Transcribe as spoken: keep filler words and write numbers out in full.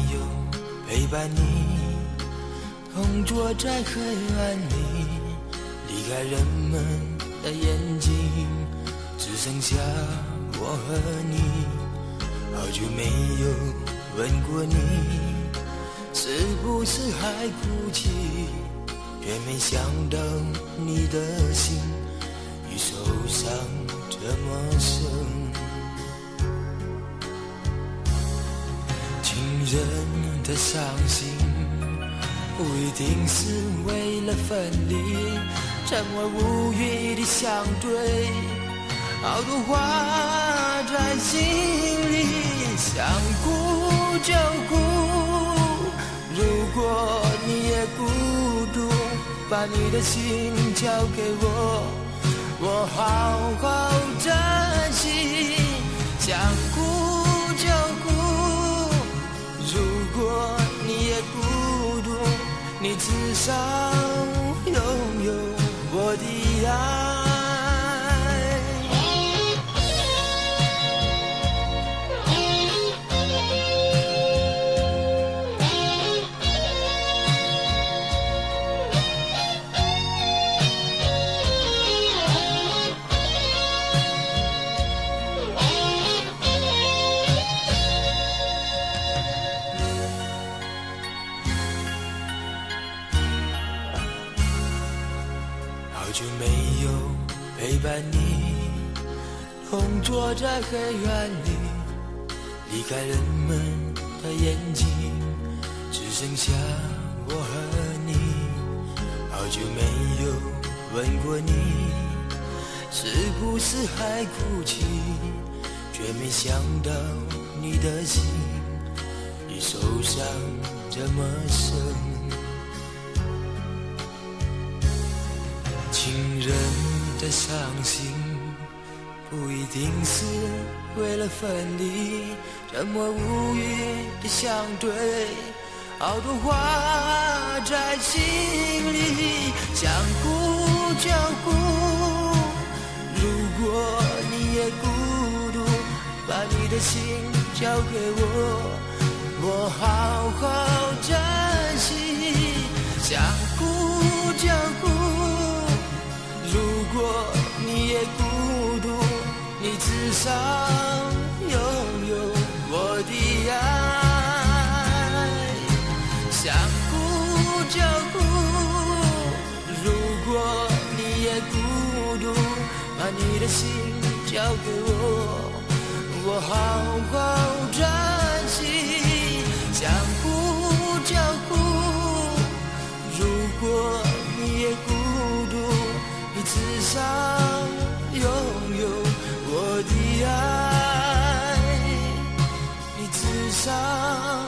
有陪伴你，同坐在黑暗里，离开人们的眼睛，只剩下我和你。好久没有问过你，是不是还哭泣？却没想到你的心与受伤这么深。情人的伤心不一定是为了分离，沉默无语的相对，好多话在心里，想哭就哭。如果你也孤独，把你的心交给我，我好好珍惜。想哭就哭，如果你也孤独，你至少拥有我的爱。好久没有陪伴你，同坐在黑暗里，离开人们的眼睛，只剩下我和你。好久没有问过你，是不是还哭泣？却没想到你的心已受伤这么深。情人的伤心不一定是为了分离，沉默无语的相对，好多话在心里，想哭就哭。如果你也孤独，把你的心交给我，我好好珍惜。想哭就哭，如果你也孤独，你至少拥有我的爱。想哭就哭，如果你也孤独，把你的心交给我，我好好珍惜。想哭就哭，如果你也孤独，你至少拥有我的爱，你至少